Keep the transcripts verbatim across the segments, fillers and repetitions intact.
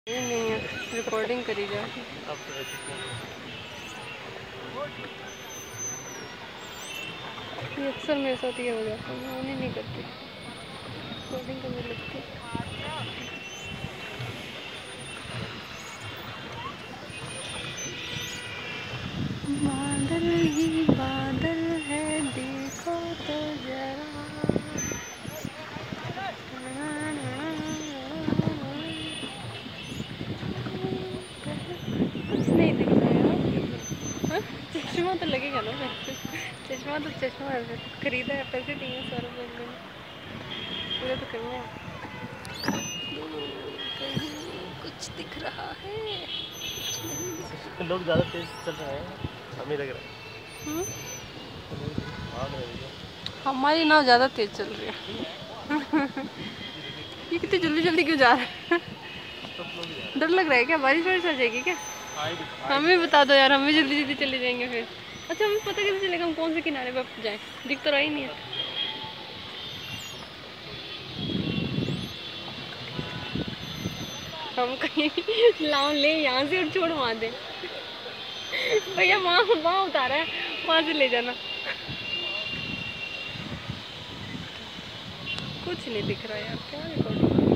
ये नहीं है, रिकॉर्डिंग करी जा। ये अक्सर मेरे साथ ये हो जाता है, मैं ऑन ही नहीं करती, रिकॉर्डिंग करने लगती। बादल ही बादल है, देखो तो जरा। कुछ नहीं दिख रहा यार। चश्मा तो लगेगा ना फिर, चश्मा तो चश्मा है, खरीदा है, पैसे दिए हैं सारे बंदे ने, पूरा तो करना। कहीं कुछ दिख रहा है, कुछ नहीं दिख रहा। लोग ज़्यादा तेज चल रहे हैं, हमें लग रहा है हमारी नाव ज़्यादा तेज चल रही है। ये कितनी जल्दी जल्दी क्यों जा रहा है? डर लग रहा है क्या? बारिश वारिश आ जाएगी क्या? हमें बता दो यार, हमें जल्दी जल्दी चले जाएंगे फिर। अच्छा, हमें पता कैसे चलेगा हम कौन से किनारे पर जाएं? दिख तो रहा ही नहीं है। हम कहीं लाओ ले यहाँ से और छोड़ वहाँ दे। भैया वहाँ वहाँ उतारा है, वहाँ से ले जाना। कुछ नहीं दिख रहा यार, क्या रिकॉर्डिंग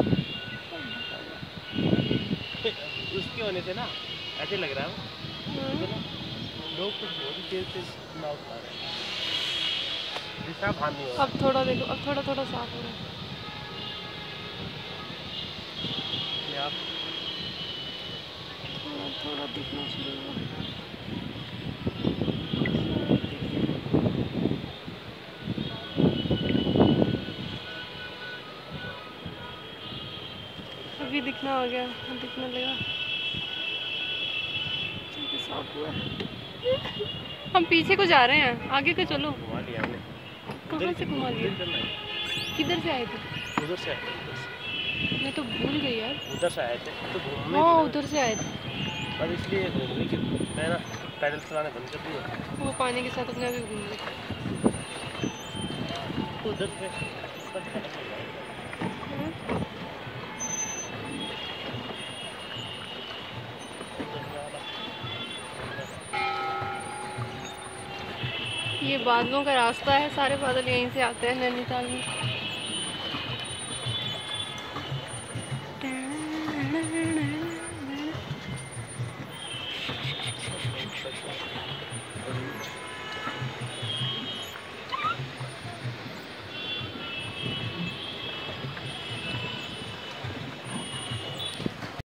उसके होने से ना ऐसे लग रहा है लोग कुछ बहुत ही तेज तेज ना उठा रहे हैं। दिशा भान नहीं हो रहा। अब थोड़ा देखो, अब थोड़ा थोड़ा साफ हो रहा है। थोड़ा थोड़ा दिखना शुरू हुआ। अभी दिखना हो गया, दिखने लगा, साफ हुआ। हम पीछे को जा रहे हैं, आगे को चलो। घुमा लिया हमने। कहाँ से घुमा लिया? किधर से आए थे? उधर से आए थे। मैं तो भूल गई यार। उधर से आए थे तो घूमने। हाँ उधर से आए थे। और इसलिए घूमने की मैं ना पैदल चलाने बंद कर दिया। वो पानी के साथ अपने आप ही घूम ले। उधर से ये बादलों का रास्ता है, सारे बादल यहीं से आते हैं नैनीताल में।